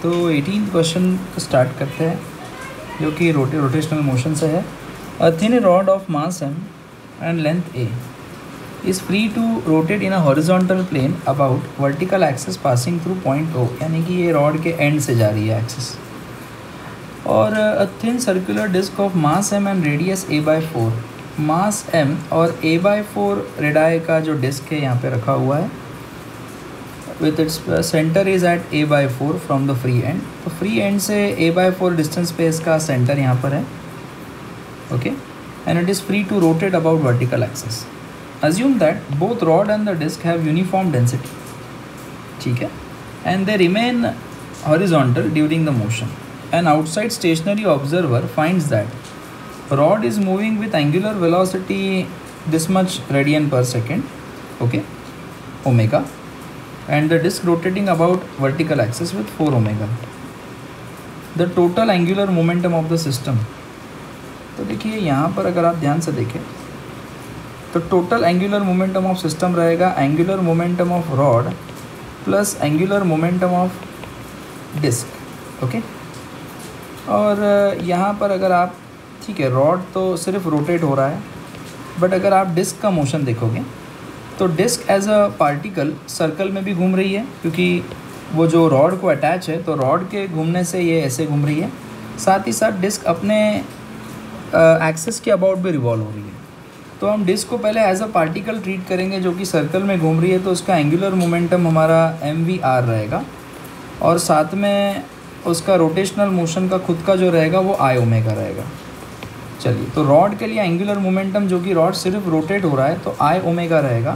तो 18th question start करते हैं, जो कि रोटेशनल मोशन से है। A thin rod of mass m and length a is free to rotate in a horizontal plane about vertical axis passing through point O, यानी कि ये रॉड के एंड से जा रही है एक्सिस। और a thin circular disc of mass m and radius a/4, mass m और a/4 रेडाई का जो डिस्क है यहाँ पे रखा हुआ है, with its centre is at a/4 from the free end. तो फ्री एंड से a/4 डिस्टेंस पे इसका सेंटर यहाँ पर है, okay, and it is free to rotate about vertical axis. Assume that both rod and the disc have uniform density, ठीक है, and they remain horizontal during the motion. An outside stationary observer finds that rod is moving with angular velocity this much radian per second, okay, omega, and the disk rotating about vertical axis with 4 omega. The total angular momentum of the system, तो देखिए यहाँ पर अगर आप ध्यान से देखें तो total angular momentum of system रहेगा angular momentum of rod plus angular momentum of disc, okay. और यहाँ पर अगर आप, ठीक है, रॉड तो सिर्फ रोटेट हो रहा है, बट अगर आप डिस्क का मोशन देखोगे तो disc as a particle circle में भी घूम रही है, क्योंकि वो जो रॉड को अटैच है तो रॉड के घूमने से ये ऐसे घूम रही है। साथ ही साथ डिस्क अपने एक्सिस के अबाउट भी रिवॉल्व हो रही है। तो हम डिस्क को पहले एज अ पार्टिकल ट्रीट करेंगे जो कि सर्कल में घूम रही है, तो उसका एंगुलर मोमेंटम हमारा mvr रहेगा, और साथ में उसका रोटेशनल मोशन का खुद का जो रहेगा वो i ओमेगा रहेगा। चलिए, तो रॉड के लिए एंगुलर मोमेंटम, जो कि रॉड सिर्फ रोटेट हो रहा है, तो i ओमेगा रहेगा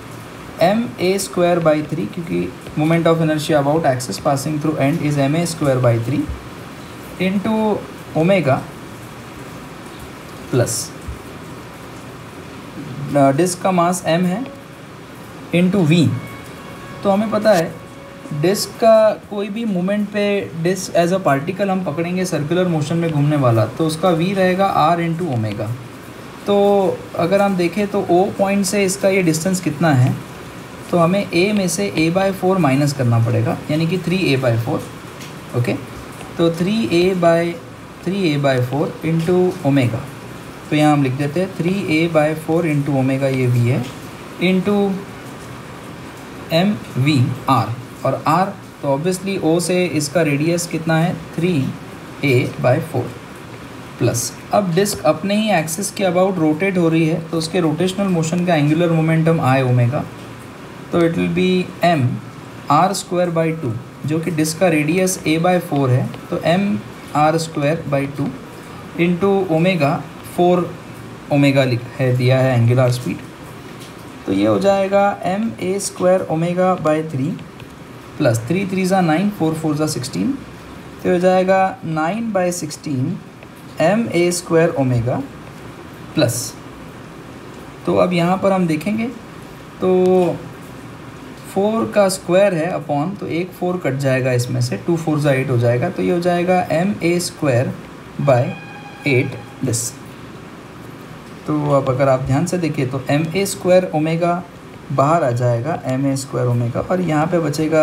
ma²/3, क्योंकि moment of inertia about axis passing through end is ma²/3 into omega plus disc का मास m है इंटू v। तो हमें पता है डिस्क का कोई भी मोमेंट पे डिस्क एज अ पार्टिकल हम पकड़ेंगे सर्कुलर मोशन में घूमने वाला, तो उसका v रहेगा r इंटू ओमेगा। तो अगर हम देखें तो O पॉइंट से इसका ये डिस्टेंस कितना है, तो हमें A में से a/4 माइनस करना पड़ेगा, यानी कि 3a/4, ओके। तो 3a/4 इंटू ओमेगा, तो यहाँ हम लिख देते हैं 3a/4 इंटू ओमेगा, ये v है, इंटू mvr, और r तो ऑब्वियसली O से इसका रेडियस कितना है 3a/4 प्लस। अब डिस्क अपने ही एक्सिस के अबाउट रोटेट हो रही है, तो उसके रोटेशनल मोशन का एंगुलर मोमेंटम i ओमेगा, तो इट विल बी mr²/2, जो कि डिस्क का रेडियस a/4 है, तो mr²/2 इंटू ओमेगा, 4 ओमेगा है दिया है एंगुलर स्पीड, तो ये हो जाएगा ma² ओमेगा/3 प्लस 3 3 ज़ा 9, 4 4 ज़ा 16, तो हो जाएगा 9/16 ma² ओमेगा प्लस। तो अब यहाँ पर हम देखेंगे तो 4 का स्क्वायर है अपॉन, तो एक 4 कट जाएगा इसमें से, 2 4 ज़ा 8 हो जाएगा, तो ये हो जाएगा ma²/8 डिस्क। तो अब अगर आप ध्यान से देखिए तो ma² ओमेगा बाहर आ जाएगा, ma² ओमेगा, और यहाँ पे बचेगा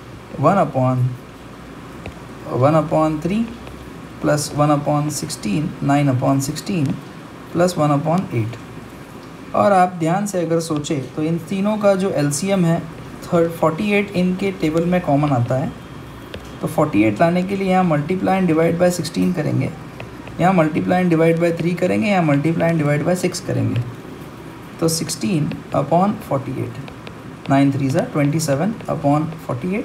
1/3 प्लस 1/16, 9/16 प्लस 1/8। और आप ध्यान से अगर सोचें तो इन तीनों का जो LCM है 48 इनके टेबल में कॉमन आता है, तो 48 लाने के लिए यहाँ मल्टीप्लाई एंड डिवाइड बाय 16 करेंगे, यहाँ मल्टीप्लाई एंड डिवाइड बाय 3 करेंगे, यहाँ मल्टीप्लाई एंड डिवाइड बाय 6 करेंगे, तो 16/48, 9 3 ज़ा 27/48,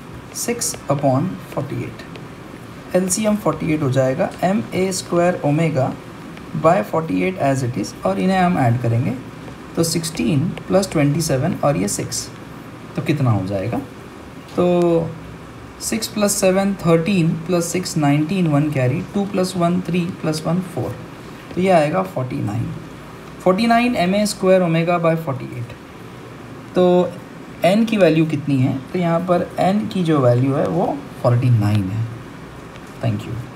6/48, LCM 48 हो जाएगा, ma² omega by 48 as it is, और इन्हें हम ऐड करेंगे, तो 16 प्लस 27 और ये 6, तो कितना हो जाएगा, तो 6 + 7 13 + 6 19, 1 कैरी, 2 + 1 3 + 1 4, तो ये आएगा 49 ma² ओमेगा/48। तो n की वैल्यू कितनी है, तो यहाँ पर n की जो वैल्यू है वो 49 है। Thank you.